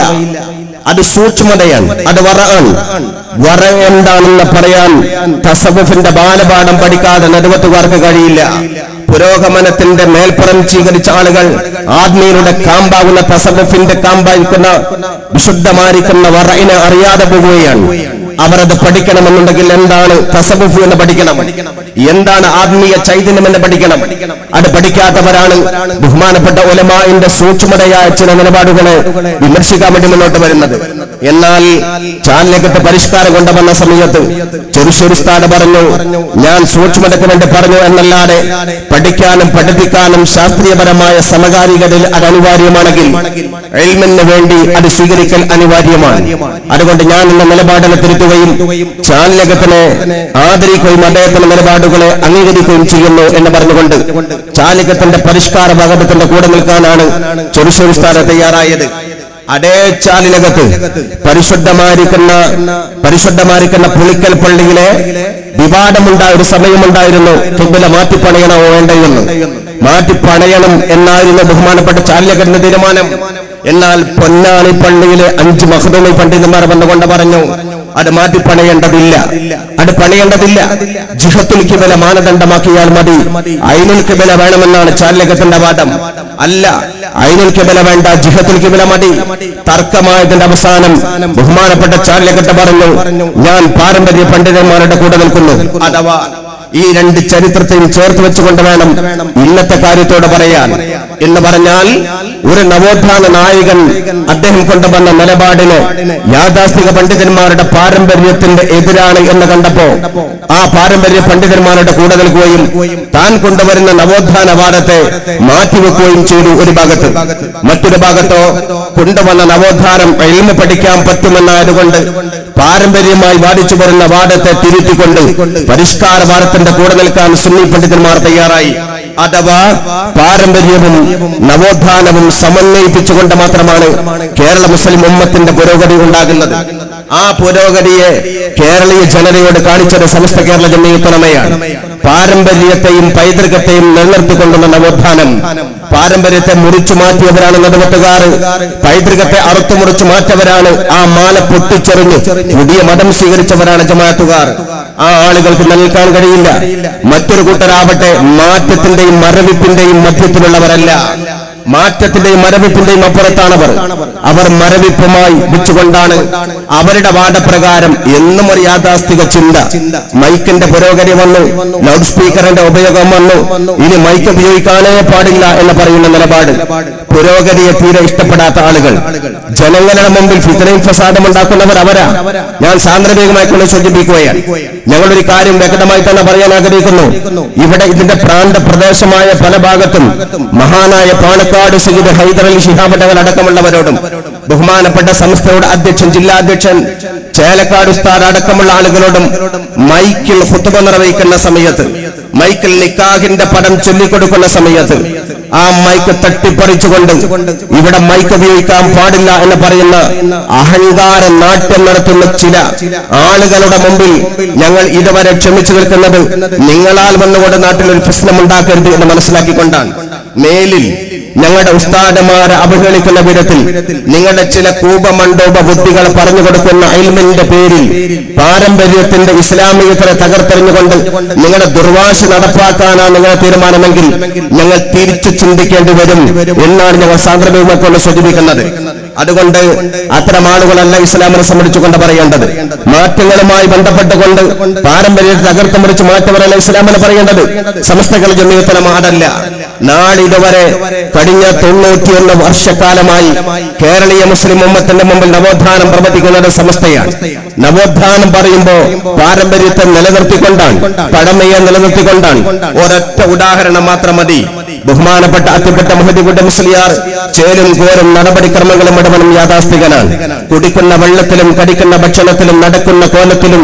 അത് സൂക്ഷ്മതയാണ്, അത് വറആണ്. വറ എന്താണെന്ന് പറയാൻ തസവുഫിന്റെ ബാലപാഠം പഠിക്കാതെ നടുവത്തുകാർക്ക് കഴിയില്ല. പുരോഗമനത്തിന്റെ മേൽപ്പുറം സ്വീകരിച്ച ആളുകൾ ആത്മീയരുടെ കാമ്പാകുന്ന തസവുഫിന്റെ കാമ്പായിരിക്കുന്ന വിശുദ്ധമായിരിക്കുന്ന വറഇനെ അറിയാതെ പോവുകയാണ്. അവരത് പഠിക്കണമെന്നുണ്ടെങ്കിൽ എന്താണ് തസവുഫ് എന്ന് പഠിക്കണം, എന്താണ് ആത്മീയ ചൈതന്യം എന്ന് പഠിക്കണം. അത് പഠിക്കാത്തവരാണ് ബഹുമാനപ്പെട്ട ഉലമാഇന്റെ സൂക്ഷ്മതയായ ചില നിലപാടുകളെ വിമർശിക്കാൻ വേണ്ടി മുന്നോട്ട് വരുന്നത്. എന്നാൽ ചാനലകത്ത് പരിഷ്കാരം കൊണ്ടുവന്ന സമയത്ത് ചെറുശ്ശേരി ഉസ്താദ് പറഞ്ഞു, ഞാൻ സൂക്ഷ്മതയ്ക്ക് വേണ്ടി പറഞ്ഞു എന്നല്ലാതെ പഠിക്കാനും പഠിപ്പിക്കാനും ശാസ്ത്രീയപരമായ സമകാലികതയിൽ അത് അനിവാര്യമാണെങ്കിൽ ഇൽമിന് വേണ്ടി അത് സ്വീകരിക്കൽ അനിവാര്യമാണ്. അതുകൊണ്ട് ഞാൻ എന്ന നിലപാടിനെ തിരുത്തുകയും ചാനലകത്തിനെ ആദരിക്കുകയും അദ്ദേഹത്തിന്റെ നിലപാടുകളെ അംഗീകരിക്കുകയും ചെയ്യുന്നു എന്ന് പറഞ്ഞുകൊണ്ട് ചാനലകത്തിന്റെ പരിഷ്കാര ഭാഗത്തിന്റെ കൂടെ നിൽക്കാനാണ് ചെറുശ്ശേരി ഉസ്താദ് തയ്യാറായത്. അതേ ചാലിനകത്ത് പരിശുദ്ധമായിരിക്കുന്ന പരിശുദ്ധമായിരിക്കുന്ന പുളിക്കൽ പള്ളിയിലെ വിവാദമുണ്ടായ ഒരു സമയമുണ്ടായിരുന്നു. ഖിബ്ല മാറ്റിപ്പണയണോ വേണ്ടയെന്ന്. മാറ്റിപ്പണയണം എന്നായിരുന്നു ബഹുമാനപ്പെട്ട ചാലിനകത്തിന്റെ തീരുമാനം. എന്നാൽ പൊന്നാനി പള്ളിയിലെ അഞ്ച് മഖ്ദൂമി പണ്ഡിതന്മാർ വന്നുകൊണ്ട് പറഞ്ഞു, അത് മാറ്റി പണയേണ്ടതില്ല, അത് പണയേണ്ടതില്ല. ജിഹത്തുൽ ഖിബ്ല മാനദണ്ഡമാക്കിയാൽ മതി, ഐനുൽ ഖിബ്ല വേണമെന്നാണ് ചാലകത്തിന്റെ വാദം. അല്ല, ഐനുൽ ഖിബ്ല വേണ്ട, ജിഹത്തുൽ ഖിബ്ല മതി. തർക്കമായതിന്റെ അവസാനം ബഹുമാനപ്പെട്ട ചാലകത്തെ പറഞ്ഞു, ഞാൻ പാരമ്പര്യ പണ്ഡിതന്മാരുടെ കൂടെ നിൽക്കുന്നു. അഥവാ ഈ രണ്ട് ചരിത്രത്തെയും ചേർത്ത് വെച്ചുകൊണ്ട് വേണം ഇന്നത്തെ കാര്യത്തോട് പറയാൻ. എന്ന് പറഞ്ഞാൽ ഒരു നവോത്ഥാന നായകൻ അദ്ദേഹം കൊണ്ടുവന്ന നിലപാടിന് യാഥാസ്ഥിക പണ്ഡിതന്മാരുടെ പാരമ്പര്യത്തിന്റെ എതിരാണ് എന്ന് കണ്ടപ്പോ ആ പാരമ്പര്യ പണ്ഡിതന്മാരുടെ കൂടെ നിൽക്കുകയും താൻ കൊണ്ടുവരുന്ന നവോത്ഥാന വാദത്തെ മാറ്റിവെക്കുകയും ചെയ്തു ഒരു ഭാഗത്ത്. മറ്റൊരു ഭാഗത്തോ കൊണ്ടുവന്ന നവോത്ഥാനം ഇൽമു പഠിക്കാൻ പറ്റുമെന്നായതുകൊണ്ട് പാരമ്പര്യമായി വാദിച്ചു വരുന്ന വാദത്തെ തിരുത്തിക്കൊണ്ട് പരിഷ്കാര വാദത്തിന്റെ കൂടെ നിൽക്കാൻ സുന്നി പണ്ഡിതന്മാർ തയ്യാറായി. അഥവാ പാരമ്പര്യവും നവോത്ഥാനവും സമന്വയിപ്പിച്ചുകൊണ്ട് മാത്രമാണ് കേരള മുസ്ലിം ഉമ്മത്തിന്റെ പുരോഗതി ഉണ്ടാകുന്നത്. ആ പുരോഗതിയെ കേരളീയ ജനതയോട് കാണിച്ചത് സമസ്ത കേരള ജംഇയ്യത്തുൽ ഉലമയാണ്. പാരമ്പര്യത്തെയും പൈതൃകത്തെയും നിലനിർത്തിക്കൊണ്ടുള്ള നവോത്ഥാനം. പാരമ്പര്യത്തെ മുറിച്ചു മാറ്റിയവരാണ് നടുവത്തുകാർ, പൈതൃകത്തെ അറുത്തു മുറിച്ചു മാറ്റിയവരാണ്, ആ മാല പൊട്ടിച്ചെറിഞ്ഞ് പുതിയ മതം സ്വീകരിച്ചവരാണ് ജമാഅത്തുകാർ. ആ ആളുകൾക്ക് നിൽക്കാൻ കഴിയില്ല. മറ്റൊരു കൂട്ടരാവട്ടെ മാറ്റത്തിന്റെയും മരവിപ്പിന്റെയും മധ്യത്തിലുള്ളവരല്ല, മാറ്റത്തിന്റെയും മരവിപ്പിന്റെയും അപ്പുറത്താണവർ. അവർ മരവിപ്പുമായി വെച്ചുകൊണ്ടാണ് അവരുടെ വാദപ്രകാരം എന്നും ഒരു യാഥാസ്ഥിക ചിന്ത. മൈക്കിന്റെ പുരോഗതി വന്നു, ലൗഡ് സ്പീക്കറിന്റെ ഉപയോഗം വന്നു, ഇനി മൈക്ക് ഉപയോഗിക്കാനേ പാടില്ല എന്ന് പറയുന്ന നിലപാട്. പുരോഗതിയെ തീരെ ഇഷ്ടപ്പെടാത്ത ആളുകൾ, ജനങ്ങളുടെ മുമ്പിൽ ഫിത്നയും ഫസാദും ഉണ്ടാക്കുന്നവർ അവരാ. ഞാൻ സാന്ദർഭികമായി കൊണ്ട് സൂചിപ്പിക്കുകയാണ്. ഞങ്ങളൊരു കാര്യം വ്യക്തമായി തന്നെ പറയാൻ ആഗ്രഹിക്കുന്നു. ഇവിടെ ഇതിന്റെ പ്രാന്ത പ്രദേശമായ പല ഭാഗത്തും മഹാനായ പാണക്കാട് സയ്യിദ് ഹൈദർ അലി ശിഹാബ് തങ്ങൾ അടക്കമുള്ളവരോടും ബഹുമാനപ്പെട്ട സംസ്ഥയുടെ അധ്യക്ഷൻ, ജില്ലാ അധ്യക്ഷൻ ചേലക്കാട് ഉസ്താദ് അടക്കമുള്ള ആളുകളോടും മൈക്കിൽ ഖുത്ബ നിർവഹിക്കുന്ന സമയത്ത്, മൈക്കിൽ നിക്കാഹിന്റെ പദം ചൊല്ലിക്കൊടുക്കുന്ന സമയത്ത് ആ മൈക്ക് തട്ടിപ്പറിച്ചുകൊണ്ട് ഇവിടെ മൈക്ക് ഉപയോഗിക്കാൻ പാടില്ല എന്ന് പറയുന്ന അഹങ്കാര നാട്യം നടത്തുന്ന ചില ആളുകളുടെ മുമ്പിൽ ഞങ്ങൾ ഇതുവരെ ക്ഷമിച്ചു നിൽക്കുന്നത് നിങ്ങളാൽ വന്നുകൊണ്ട് നാട്ടിൽ ഒരു പ്രശ്നം ഉണ്ടാക്കരുത് എന്ന് മനസ്സിലാക്കിക്കൊണ്ടാണ്. മേലിൽ ഞങ്ങളുടെ ഉസ്താദമാരെ അവഹേളിക്കുന്ന വിധത്തിൽ നിങ്ങളുടെ ചില കൂപമണ്ഡോപ ബുദ്ധികൾ പറഞ്ഞു കൊടുക്കുന്ന ഇൽമിന്റെ പേരിൽ പാരമ്പര്യത്തിന്റെ ഇസ്ലാമികത്തെ തകർത്തെറിഞ്ഞുകൊണ്ട് നിങ്ങളുടെ ദുർവാശ നടപ്പാക്കാനാണ് നിങ്ങളുടെ തീരുമാനമെങ്കിൽ ഞങ്ങൾ തിരിച്ചു ചിന്തിക്കേണ്ടി വരും എന്നാണ് ഞങ്ങൾ സാന്ദർഭികമായി കൊണ്ട് സൂചിപ്പിക്കുന്നത്. അതുകൊണ്ട് അത്തരം ആളുകളല്ല ഇസ്ലാമിനെ സംബന്ധിച്ചുകൊണ്ട് പറയേണ്ടത്. മാറ്റങ്ങളുമായി ബന്ധപ്പെട്ടുകൊണ്ട് പാരമ്പര്യത്തെ തകർത്ത് മുറിച്ച് മാറ്റവരല്ല ഇസ്ലാമിനെ പറയേണ്ടത്. സമസ്തകൾ ജമീയത്തുലമ അതല്ല. നാളിതുവരെ കഴിഞ്ഞ തൊണ്ണൂറ്റിയൊന്ന് വർഷക്കാലമായി കേരളീയ മുസ്ലിം ഉമ്മത്തിന്റെ മുമ്പിൽ നവോത്ഥാനം പ്രവർത്തിക്കുന്നത് സമസ്തയാണ്. നവോത്ഥാനം പറയുമ്പോൾ പാരമ്പര്യത്തെ നിലനിർത്തിക്കൊണ്ടാണ്, പഴമയെ നിലനിർത്തിക്കൊണ്ടാണ്. ഒരൊറ്റ ഉദാഹരണം മാത്രം മതി. ബഹുമാനപ്പെട്ട അത്തിപ്പെട്ട മുഹദ്ദിഖ് മുസ്ലിയാർ ചേലും കോരും നടപടിക്രമങ്ങളും മുഴുവനും യാഥാസ്ഥികനാണ്. കുടിക്കുന്ന വെള്ളത്തിലും കടിക്കുന്ന ഭക്ഷണത്തിലും നടക്കുന്ന കോലത്തിലും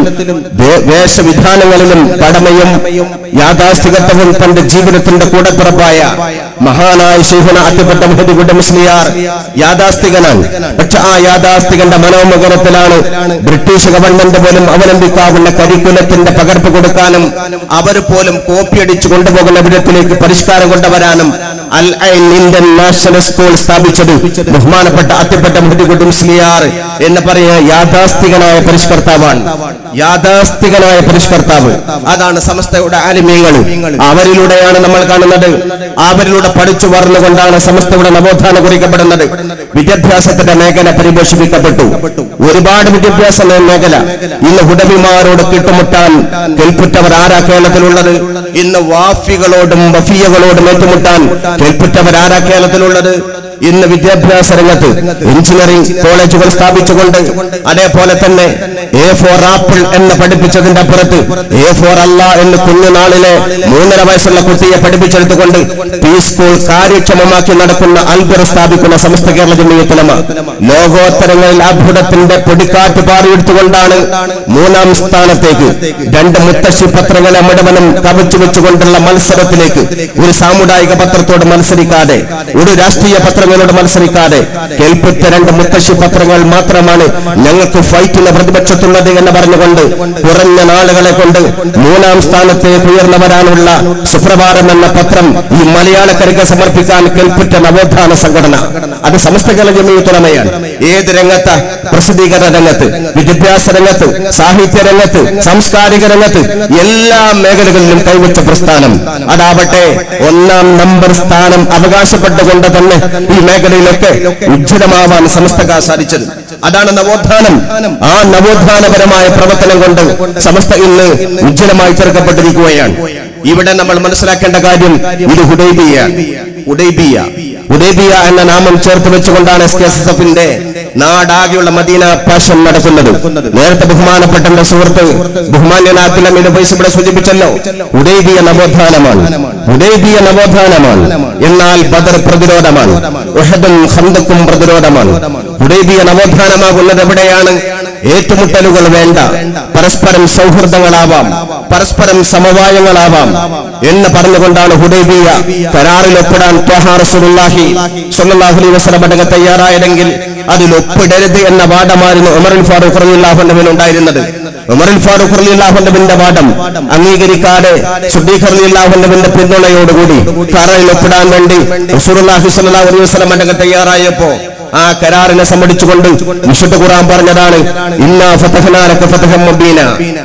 വേഷവിധാനങ്ങളിലും പഴമയും യാഥാസ്ഥികത്വവും തന്റെ ജീവിതത്തിന്റെ കൂടപ്പിറപ്പായ മഹാനായ ശൈഖുന അത്തിപ്പെട്ട മുഹദ്ദിഖ് മുസ്ലിയാർ യാഥാസ്ഥികനാണ്. പക്ഷെ ആ യാഥാസ്ഥികന്റെ മനോമുഖരത്തിലാണ് ബ്രിട്ടീഷ് ഗവൺമെന്റ് പോലും അവലംബിക്കാവുന്ന കരിക്കുലത്തിന്റെ പകർപ്പ് കൊടുക്കാനും അവർ പോലും കോപ്പിയടിച്ചു കൊണ്ടുപോകുന്ന വിധത്തിലേക്ക് പരിഷ്കാരം കൊണ്ടുവരാനും Al Ain Indian national school സ്ഥാപിച്ചത് ബഹുമാനപ്പെട്ട അത്തിപ്പെട്ട മുഹദ്ദിഖ് മുസ്ലിയാർ എന്ന് പറയുന്ന യാഥാസ്ഥികനായ പരിഷ്കർത്താവാണ്. യാഥാസ്ഥികനായ പരിഷ്കർത്താവ് അതാണ് സമസ്തയുടെ ആലിമീങ്ങൾ. അവരിലൂടെയാണ് നമ്മൾ കാണുന്നത്. അവരിലൂടെ പഠിച്ചു വളർന്നുകൊണ്ടാണ് സമസ്തയുടെ നവോത്ഥാനം കുറിക്കപ്പെടുന്നത്. വിദ്യാഭ്യാസത്തിന്റെ മേഖല പരിപോഷിപ്പിക്കപ്പെട്ടു. ഒരുപാട് വിദ്യാഭ്യാസ മേഖല ഇന്ന് ഹുദവിമാരോട് കിട്ടുമുട്ടാൻ കേൾപ്പുറ്റവർ ആരാ കേരളത്തിലുള്ളത്? ഇന്ന് വാഫികളോടും വഫിയകളോടും ഏറ്റുമുട്ടാൻ കേൾപ്പുറ്റവർ ആരാ കേരളത്തിലുള്ളത്? ഇന്ന് വിദ്യാഭ്യാസ രംഗത്ത് എഞ്ചിനീയറിംഗ് കോളേജുകൾ സ്ഥാപിച്ചുകൊണ്ട് അതേപോലെ തന്നെ എ ഫോർ ആപ്പിൾ എന്ന് പഠിപ്പിച്ചതിന്റെ അപ്പുറത്ത് എ ഫോർ അല്ല എന്ന് കുഞ്ഞുനാളിലെ മൂന്നര വയസ്സുള്ള കുട്ടിയെ പഠിപ്പിച്ചെടുത്തുകൊണ്ട് പി സ്കൂൾ കാര്യക്ഷമമാക്കി നടക്കുന്ന അൽബർ സ്ഥാപിക്കുന്ന സമസ്ത കേരള ജമീയത്തുലമ ലോകോത്തരങ്ങളിൽ അത്ഭുതത്തിന്റെ പൊടിക്കാറ്റ് പാറിയെടുത്തുകൊണ്ടാണ് മൂന്നാം സ്ഥാനത്തേക്ക്. രണ്ട് മുത്തശ്ശി പത്രങ്ങളെ മുഴുവനും കവച്ചു വെച്ചുകൊണ്ടുള്ള മത്സരത്തിലേക്ക് ഒരു സാമുദായിക പത്രത്തോട് മത്സരിക്കാതെ, ഒരു രാഷ്ട്രീയ പത്രങ്ങളോട് മത്സരിക്കാതെ കേൾപ്പറ്റ രണ്ട് മുത്തശ്ശി പത്രങ്ങൾ മാത്രമാണ് ഞങ്ങൾക്ക് ഫൈറ്റിന് പ്രതിപക്ഷത്തുള്ളത് എന്ന് പറഞ്ഞുകൊണ്ട് കുറഞ്ഞ നാളുകളെ കൊണ്ട് മൂന്നാം സ്ഥാനത്തേക്ക് ഉയർന്നു വരാനുള്ള സുപ്രഭാതം എന്ന പത്രം ഈ മലയാളക്കരയ്ക്ക് സമർപ്പിക്കാൻ കേൾപ്പറ്റ നവോത്ഥാന സംഘടന അത് സമസ്ത കേരള ജമീയത്തുലമയാണ്. ഏത് രംഗത്ത്? പ്രസിദ്ധീകരണ രംഗത്ത്, വിദ്യാഭ്യാസ രംഗത്ത്, സാഹിത്യ രംഗത്ത്, സാംസ്കാരിക രംഗത്ത്, എല്ലാ മേഖലകളിലും കൈവച്ച പ്രസ്ഥാനം. അതാവട്ടെ ഒന്നാം നമ്പർ സ്ഥാനം അവകാശപ്പെട്ടുകൊണ്ട് തന്നെ ഈ മേഖലയിലൊക്കെ ഉജ്ജ്വലമാവാൻ സമസ്തക്ക് സാധിച്ചത്. അതാണ് നവോത്ഥാനം. ആ നവോത്ഥാനപരമായ പ്രവർത്തനം കൊണ്ട് സമസ്ത ഇന്ന് ഉജ്ജ്വലമായി ചേർക്കപ്പെട്ടിരിക്കുകയാണ്. ഇവിടെ നമ്മൾ മനസ്സിലാക്കേണ്ട കാര്യം ഇത് ഹുദൈബിയ ഹുദൈബിയ ഹുദൈബിയ എന്ന നാമം ചേർത്ത് വെച്ചുകൊണ്ടാണ് എസ് കെ എസ് എസ് എഫിന്റെ നാടാകെയുള്ള മദീന പാഷൻ നടക്കുന്നത്. നേരത്തെ ബഹുമാനപ്പെട്ട എന്റെ സുഹൃത്ത് ബഹുമാന്യനാത്തിലും ഇത് പൈസ ഇവിടെ സൂചിപ്പിച്ചല്ലോ. Hudaibiya നവോത്ഥാനമാണ്, Hudaibiya നവോത്ഥാനമാണ്. എന്നാൽ ബദർ പ്രതിരോധമാണ്, ഉഹദും ഖന്ദഖും പ്രതിരോധമാണ്. ഹുദൈബിയ നവോത്ഥാനമാകുന്നത് എവിടെയാണ്? ഏറ്റുമുട്ടലുകൾ വേണ്ട, പരസ്പരം സൗഹൃദങ്ങളാവാം, പരസ്പരം സമവായങ്ങളാവാം എന്ന് പറഞ്ഞുകൊണ്ടാണ് ഹുദൈബിയ കരാറിൽ ഒപ്പിടാൻ ത്വഹാ റസൂലുള്ളാഹി സ്വല്ലല്ലാഹു അലൈഹി വസല്ലം അടങ്ങ തയ്യാറായതെങ്കിൽ അതിൽ ഒപ്പിടരുത് എന്ന വാദമായിരുന്നു ഉമറുൽ ഫാറൂഖ് റളിയല്ലാഹു അൻഹുവിന് ഉണ്ടായിരുന്നത്. ഉമറുൽ ഫാറൂഖ് റളിയല്ലാഹു അൻഹുവിന്റെ വാദം അംഗീകരിക്കാതെ സിദ്ദീഖ് റളിയല്ലാഹു അൻഹുവിന്റെ പിന്തുണയോടുകൂടി കരാറിൽ ഒപ്പിടാൻ വേണ്ടി റസൂലുള്ളാഹി സ്വല്ലല്ലാഹു അലൈഹി വസല്ലം അടങ്ങ തയ്യാറായപ്പോ ആ കരാറിനെ സംബന്ധിച്ചുകൊണ്ട് വിശുദ്ധ ഖുർആൻ പറഞ്ഞതാണ് ഇന്നാ ഫതഹ്നാ ലക ഫതഹൻ മുബീന.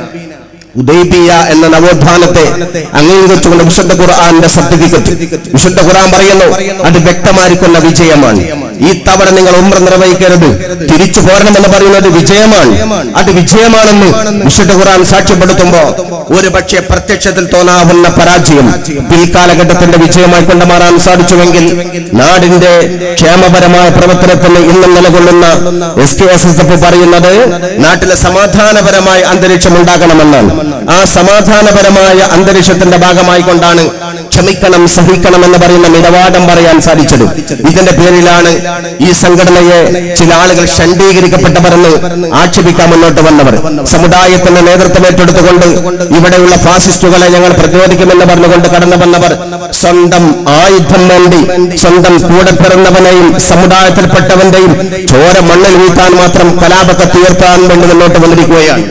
ഹുദൈബിയ എന്ന നവോത്ഥാനത്തെ അംഗീകരിച്ചുകൊണ്ട് വിശുദ്ധ ഖുർആന്റെ സർട്ടിഫിക്കറ്റ് വിശുദ്ധ ഖുർആൻ പറയുന്നു അത് വ്യക്തമായിരിക്കുന്ന വിജയമാണ്. ഈ തവണ നിങ്ങൾ ഉംറ നിർവഹിക്കരുത്, തിരിച്ചു പോരണമെന്ന് പറയുന്നത് വിജയമാണ്. അത് വിജയമാണെന്ന് വിശുദ്ധ ഖുർആൻ സാക്ഷ്യപ്പെടുത്തുമ്പോ ഒരു പക്ഷേ പ്രത്യക്ഷത്തിൽ തോന്നാവുന്ന പരാജയം പിൽക്കാലഘട്ടത്തിന്റെ വിജയമായി കൊണ്ട് മാറാൻ സാധിച്ചുവെങ്കിൽ നാടിന്റെ ക്ഷേമപരമായ പ്രവർത്തനത്തിന് ഇന്നും നിലകൊള്ളുന്ന S K S S F പറയുന്നത് നാട്ടിലെ സമാധാനപരമായ അന്തരീക്ഷം ഉണ്ടാകണമെന്നാണ്. ആ സമാധാനപരമായ അന്തരീക്ഷത്തിന്റെ ഭാഗമായി കൊണ്ടാണ് ക്ഷമിക്കണം, സഹിക്കണം എന്ന് പറയുന്ന നിലപാടം പറയാൻ സാധിച്ചത്. ഇതിന്റെ പേരിലാണ് ഈ സംഘടനയെ ചില ആളുകൾ ഷണ്ഡീകരിക്കപ്പെട്ടവരെന്ന് ആക്ഷേപിക്കാൻ മുന്നോട്ട് വന്നവർ. സമുദായത്തിന്റെ നേതൃത്വം ഏറ്റെടുത്തുകൊണ്ട് ഇവിടെയുള്ള ഫാസിസ്റ്റുകളെ ഞങ്ങൾ പ്രതിരോധിക്കുമെന്ന് പറഞ്ഞുകൊണ്ട് കടന്നു വന്നവർ സ്വന്തം ആയുധം വേണ്ടി സ്വന്തം കൂടെ പിറന്നവനെയും സമുദായത്തിൽപ്പെട്ടവന്റെയും ചോര മണ്ണിൽ വീഴ്ത്താൻ മാത്രം കലാപത്തെ തീർത്താൻ വേണ്ടി മുന്നോട്ട് വന്നിരിക്കുകയാണ്.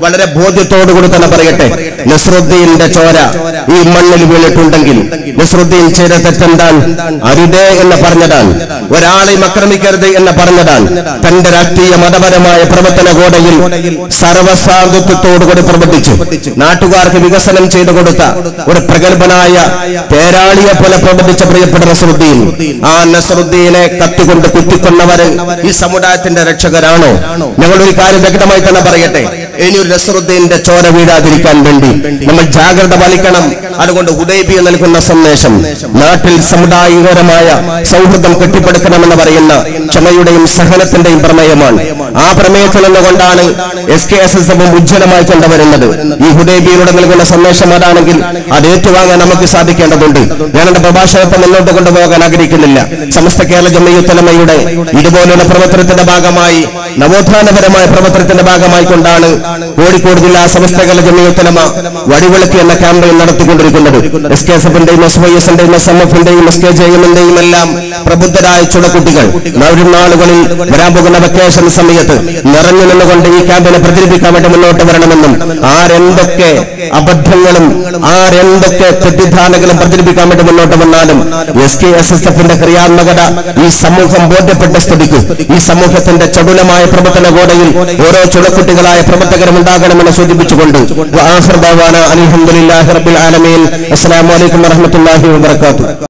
വളരെ ബോധ്യത്തോടുകൂടി തന്നെ പറയട്ടെ, നസ്രുദ്ദീന്റെ ചോര ഈ മണ്ണിൽ വീണിട്ടുണ്ടെങ്കിൽ നസ്രുദ്ദീൻ ചെയ്ത തെറ്റെന്താൻ? അരുതേ എന്ന് പറഞ്ഞതാണ്, ഒരാളെയും ആക്രമിക്കരുത് എന്ന് പറഞ്ഞതാണ്. തന്റെ രാഷ്ട്രീയ മതപരമായ പ്രവർത്തന കോടയിൽ സർവസാധുത്വത്തോടുകൂടി പ്രവർത്തിച്ചു നാട്ടുകാർക്ക് വികസനം ചെയ്തു കൊടുത്ത ഒരു പ്രഗത്ഭനായ തേരാളിയെ പോലെ പ്രവർത്തിച്ച പ്രിയപ്പെട്ട നസ്രുദ്ദീൻ, ആ നസ്രുദ്ദീനെ കത്തിക്കൊണ്ട് കുത്തിക്കൊന്നവര് ഈ സമുദായത്തിന്റെ രക്ഷകരാണോ? ഞങ്ങൾ ഒരു കാര്യം വ്യക്തമായി തന്നെ പറയട്ടെ, ഇനി ഒരു നസ്രുദ്ദീന്റെ ചോര വീഴാതിരിക്കാൻ വേണ്ടി നമ്മൾ ജാഗ്രത പാലിക്കണം. അതുകൊണ്ട് ഹുദൈബിയ നൽകുന്ന സന്ദേശം നാട്ടിൽ സമുദായപരമായ സൗഹൃദം കെട്ടിപ്പടുക്കണമെന്ന് പറയുന്ന ക്ഷമയുടെയും സഹനത്തിന്റെയും പ്രമേയമാണ്. ആ പ്രമേയത്തിൽ നിന്നുകൊണ്ടാണ് എസ് കെ എസ് എസ് എഫും ഉജ്ജ്വലമായി കൊണ്ടുവരുന്നത്. ഈ ഹുദൈബിയയിലൂടെ നൽകുന്ന സന്ദേശം അതാണെങ്കിൽ അത് ഏറ്റുവാങ്ങാൻ നമുക്ക് സാധിക്കേണ്ടതുണ്ട്. ഞാൻ എന്റെ പ്രഭാഷണത്തെ മുന്നോട്ട് കൊണ്ടുപോകാൻ ആഗ്രഹിക്കുന്നില്ല. സമസ്ത കേരള ജംഇയ്യത്തുൽ ഉലമയുടെ ഇതുപോലുള്ള പ്രവർത്തനത്തിന്റെ ഭാഗമായി, നവോത്ഥാനപരമായ പ്രവർത്തനത്തിന്റെ ഭാഗമായി കൊണ്ടാണ് കോഴിക്കോട് ജില്ലാ സമസ്ത കേരള ജംഇയ്യത്തുൽ ഉലമ വടിവിളക്ക് എന്ന ക്യാമ്പയിൻ നടത്തിക്കൊണ്ടിരിക്കുന്നത്. എസ് കെ എസ് എഫിന്റെയും എസ് വൈ എസിന്റെയും എസ് എം എഫിന്റെയും എസ് കെ ജെ എമ്മിന്റെയും എല്ലാം പ്രബുദ്ധരായ ചുടക്കുട്ടികൾ വരും നാളുകളിൽ വരാൻ പോകുന്ന വെക്കേഷൻ സമയത്ത് നിറഞ്ഞു നിന്നുകൊണ്ട് ഈ ക്യാമ്പിനെ പ്രചരിപ്പിക്കാൻ വേണ്ടി മുന്നോട്ട് വരണമെന്നും ആരെന്തൊക്കെ അബദ്ധങ്ങളും ആരെന്തൊക്കെ തെറ്റിദ്ധാരണകളും പ്രചരിപ്പിക്കാൻ വേണ്ടി മുന്നോട്ട് വന്നാലും എസ് കെ എസ് എസ് എഫിന്റെ ക്രിയാത്മകത ഈ സമൂഹം ബോധ്യപ്പെട്ട സ്ഥിതിക്ക് ഈ സമൂഹത്തിന്റെ ചടുലമായ പ്രവർത്തന കോടയിൽ ഓരോ ചുടക്കുട്ടികളായ പ്രവർത്തകരും ഉണ്ടാകണമെന്ന് സൂചിപ്പിച്ചുകൊണ്ട് അൽഹംദുലില്ലാഹി റബ്ബിൽ ആലമീൻ. അസ്സലാമു അലൈക്കും വറഹ്മത്തുള്ളാഹി വബറകാതുഹു.